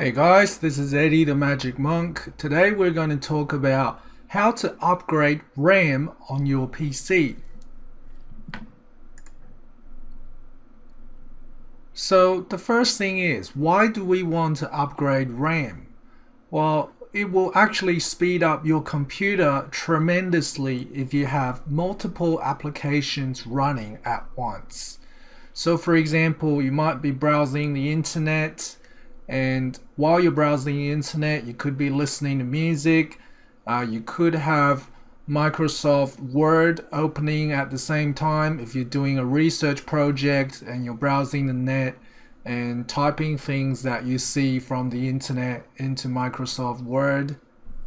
Hey guys, this is Eddie the Magic Monk. Today we're going to talk about how to upgrade RAM on your PC. So the first thing is, why do we want to upgrade RAM? Well, it will actually speed up your computer tremendously if you have multiple applications running at once. So for example, you might be browsing the internet, and while you're browsing the internet, you could be listening to music. You could have Microsoft Word opening at the same time if you're doing a research project and you're browsing the net and typing things that you see from the internet into Microsoft Word.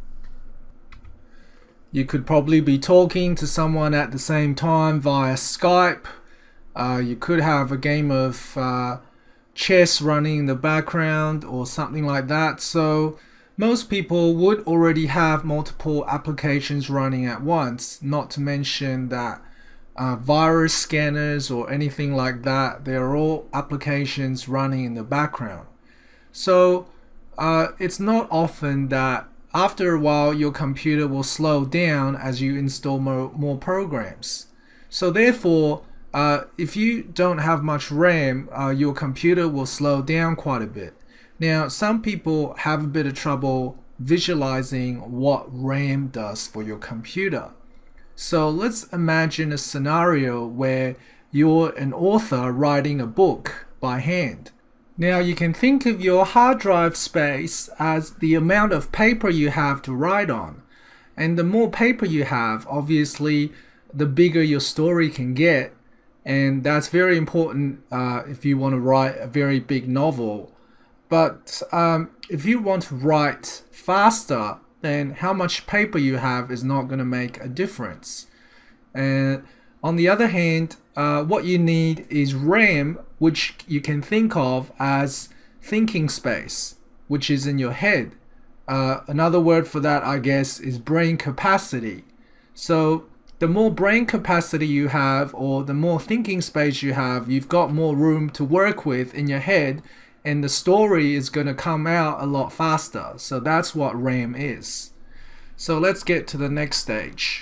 You could probably be talking to someone at the same time via Skype. You could have a game of chess running in the background or something like that. So most people would already have multiple applications running at once, not to mention that virus scanners or anything like that, they're all applications running in the background. So it's not often that after a while your computer will slow down as you install more programs. So therefore, if you don't have much RAM, your computer will slow down quite a bit. Now, some people have a bit of trouble visualizing what RAM does for your computer. So let's imagine a scenario where you're an author writing a book by hand. Now, you can think of your hard drive space as the amount of paper you have to write on. And the more paper you have, obviously, the bigger your story can get. And that's very important if you want to write a very big novel. But if you want to write faster, then how much paper you have is not going to make a difference. And on the other hand, what you need is RAM, which you can think of as thinking space, which is in your head. Another word for that, I guess, is brain capacity. So the more brain capacity you have, or the more thinking space you have, you've got more room to work with in your head, and the story is going to come out a lot faster. So that's what RAM is. So let's get to the next stage.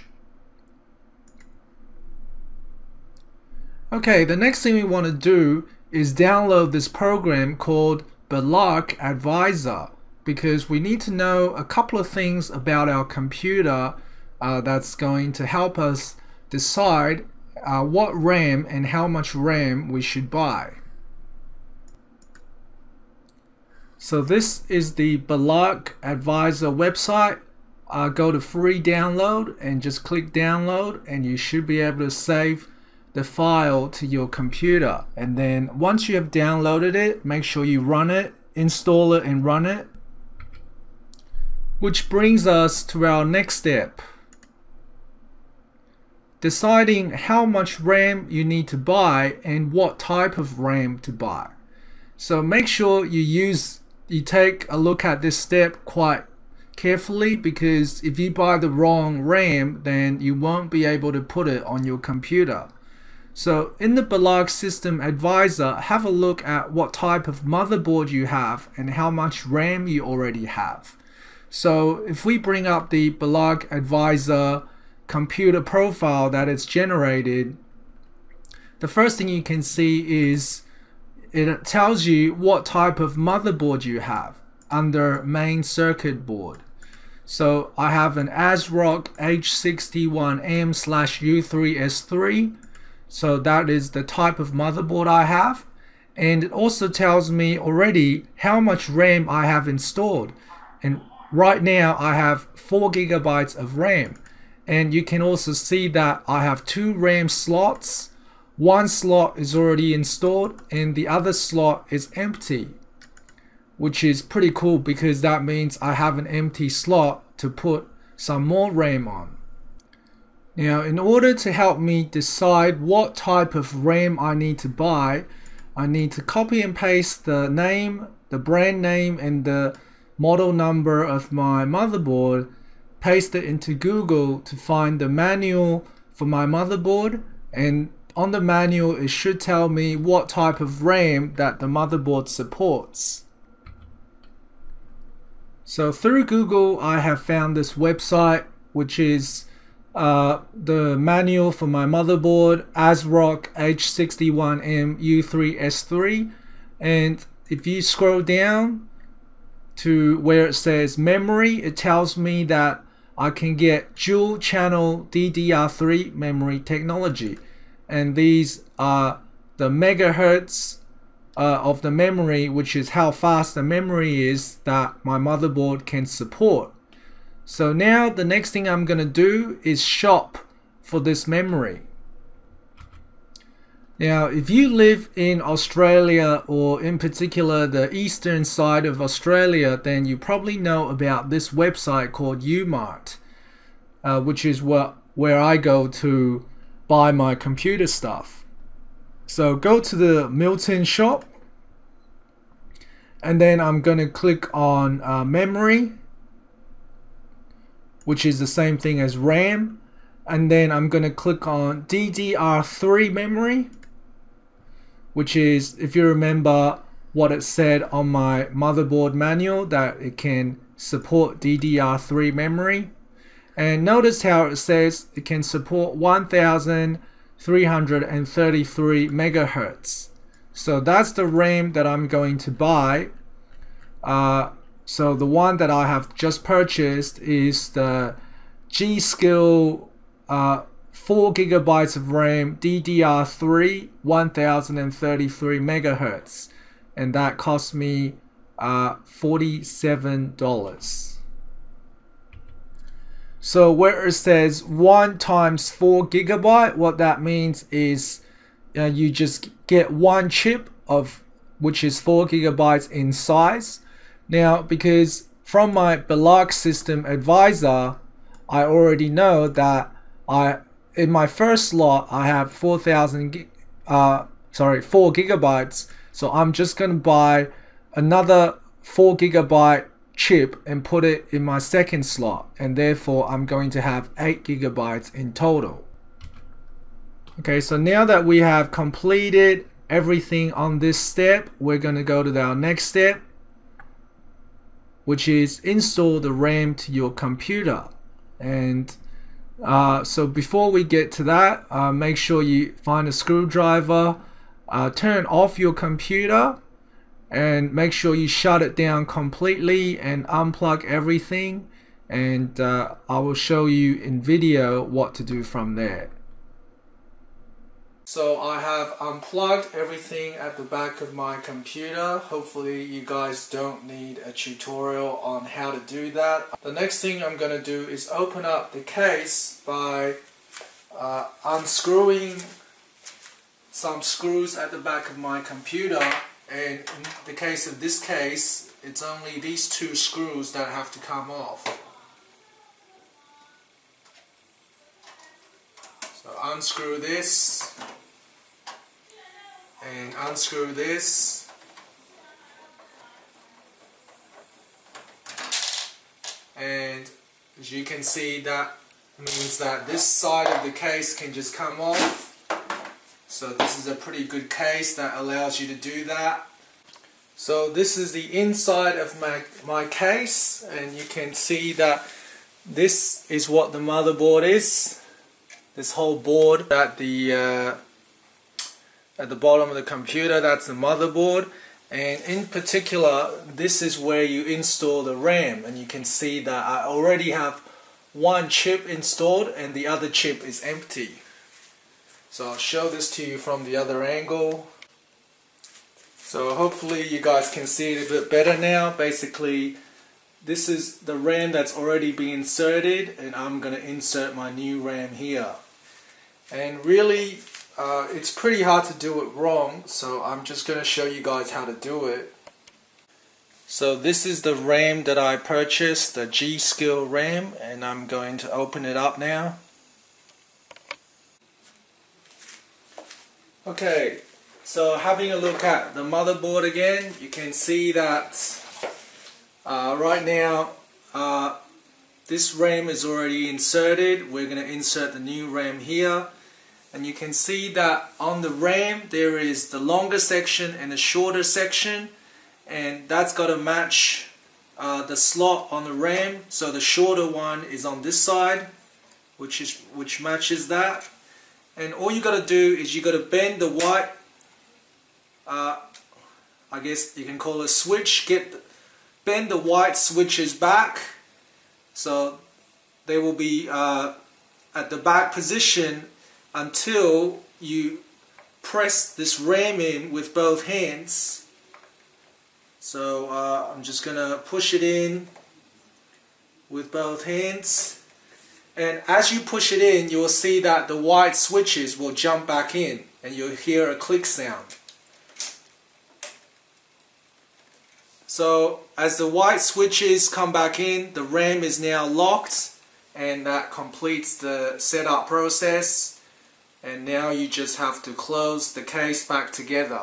Okay, the next thing we want to do is download this program called Belarc Advisor, because we need to know a couple of things about our computer that's going to help us decide what RAM and how much RAM we should buy. So this is the Belarc Advisor website. Go to free download and just click download, and you should be able to save the file to your computer. And then once you have downloaded it, make sure you run it, install it and run it. Which brings us to our next step, deciding how much RAM you need to buy and what type of RAM to buy. So make sure you take a look at this step quite carefully, because if you buy the wrong RAM, then you won't be able to put it on your computer. So in the Belarc System Advisor, have a look at what type of motherboard you have and how much RAM you already have. So if we bring up the Belarc Advisor computer profile that it's generated, the first thing you can see is it tells you what type of motherboard you have under main circuit board. So I have an ASRock H61M/U3S3, so that is the type of motherboard I have, and it also tells me already how much RAM I have installed, and right now I have 4 GB of RAM. And you can also see that I have 2 RAM slots. One slot is already installed and the other slot is empty, which is pretty cool because that means I have an empty slot to put some more RAM on. Now, in order to help me decide what type of RAM I need to buy, I need to copy and paste the name, the brand name and the model number of my motherboard, paste it into Google to find the manual for my motherboard, and on the manual it should tell me what type of RAM that the motherboard supports. So through Google, I have found this website, which is the manual for my motherboard, ASRock H61M U3S3. And if you scroll down to where it says memory, it tells me that I can get dual channel DDR3 memory technology. And these are the megahertz of the memory, which is how fast the memory is that my motherboard can support. So now the next thing I'm going to do is shop for this memory. Now if you live in Australia, or in particular the eastern side of Australia, then you probably know about this website called Umart, which is where I go to buy my computer stuff. So go to the Milton shop, and then I'm going to click on memory, which is the same thing as RAM, and then I'm going to click on DDR3 memory, which is, if you remember what it said on my motherboard manual, that it can support DDR3 memory. And notice how it says it can support 1333 megahertz. So that's the RAM that I'm going to buy. So the one that I have just purchased is the G-Skill 4GB of RAM DDR3 1033 megahertz, and that cost me $47. So where it says 1 times 4 GB, what that means is you just get one chip of which is 4 GB in size. Now, because from my Belarc system advisor, I already know that in my first slot I have 4 GB. So I'm just gonna buy another 4 GB chip and put it in my second slot, and therefore I'm going to have 8 GB in total. Okay, so now that we have completed everything on this step, we're going to go to our next step, which is install the RAM to your computer. And so before we get to that, make sure you find a screwdriver, turn off your computer, and make sure you shut it down completely and unplug everything, and I will show you in video what to do from there. So I have unplugged everything at the back of my computer. Hopefully you guys don't need a tutorial on how to do that. The next thing I'm going to do is open up the case by unscrewing some screws at the back of my computer. And in the case of this case, it's only these two screws that have to come off. So unscrew this and unscrew this, and as you can see, that means that this side of the case can just come off. So this is a pretty good case that allows you to do that. So this is the inside of my case, and you can see that this is what the motherboard is. This whole board at the bottom of the computer, that's the motherboard. And in particular, this is where you install the RAM, and you can see that I already have one chip installed and the other chip is empty. So I'll show this to you from the other angle. So hopefully you guys can see it a bit better now. Basically, this is the RAM that's already been inserted, and I'm going to insert my new RAM here. And really, it's pretty hard to do it wrong, so I'm just going to show you guys how to do it. So this is the RAM that I purchased, the G-Skill RAM, and I'm going to open it up now. Okay, so having a look at the motherboard again, you can see that right now this RAM is already inserted. We're going to insert the new RAM here, and you can see that on the RAM there is the longer section and the shorter section, and that's got to match the slot on the RAM, so the shorter one is on this side, which matches that. And all you got to do is you got to bend the white, I guess you can call it a switch, bend the white switches back, so they will be at the back position until you press this RAM in with both hands. So I'm just gonna push it in with both hands, and as you push it in, you will see that the white switches will jump back in and you'll hear a click sound. So as the white switches come back in, the RAM is now locked, and that completes the setup process. And now you just have to close the case back together.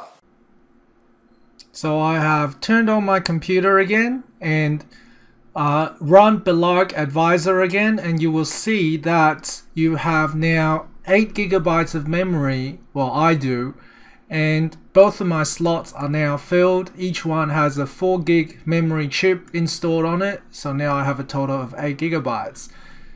So I have turned on my computer again and run Belarc Advisor again, and you will see that you have now 8 GB of memory. Well, I do, and both of my slots are now filled. Each one has a 4 gig memory chip installed on it, so now I have a total of 8 GB.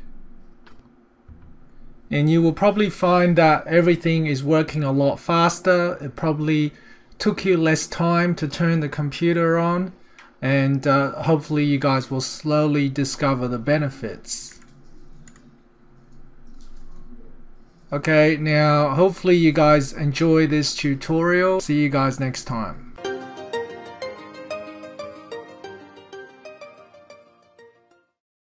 And you will probably find that everything is working a lot faster. It probably took you less time to turn the computer on, and hopefully you guys will slowly discover the benefits. Okay, now hopefully you guys enjoy this tutorial. See you guys next time.